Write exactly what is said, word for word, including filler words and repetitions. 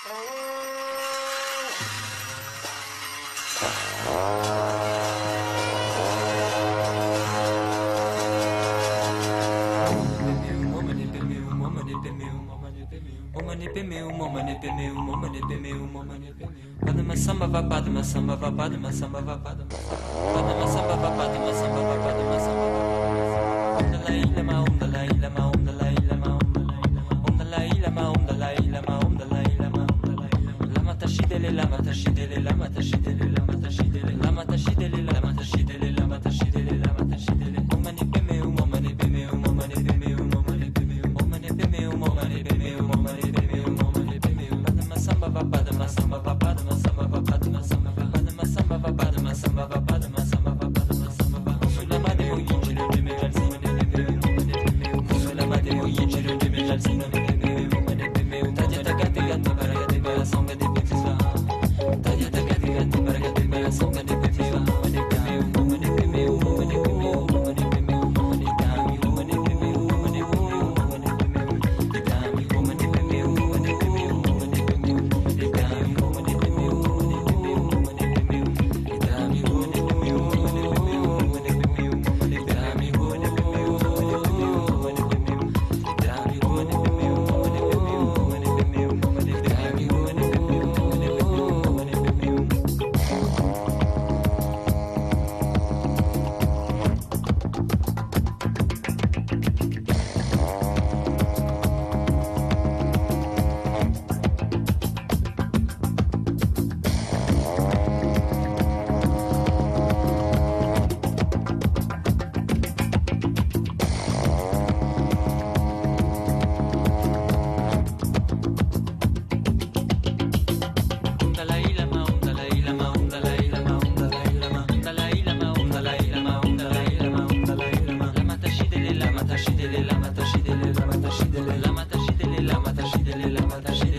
Padma samba va padma samba va padma samba va padma padma samba va padma samba va padma samba va om dalai lama om dalai lama om dalai lama om dalai lama om dalai lama om dalai lama lama tashidele lama tashidele lama tashidele lama tashidele lama tashidele lama tashidele lama tashidele lama tashidele om mani peme om mani peme om mani peme om mani peme om mani peme om mani peme om mani peme om mani peme padma samba va padma samba va padma samba va padma samba va padma samba va padma samba va padma samba va padma samba va sulama de oyinjiro de megal sine de me sulama de oyinjiro de megal sine de me taja taga de gato baraga de mera songa de betiswa taja taga de gato baraga de mera songa de betiswa mane peme mane peme mane peme mane peme mane dami mane peme mane peme mane peme dami mane peme mane peme mane peme dami mane peme mane peme dami Lama tashidele lama tashidele lama tashidele lama tashidele lama tashidele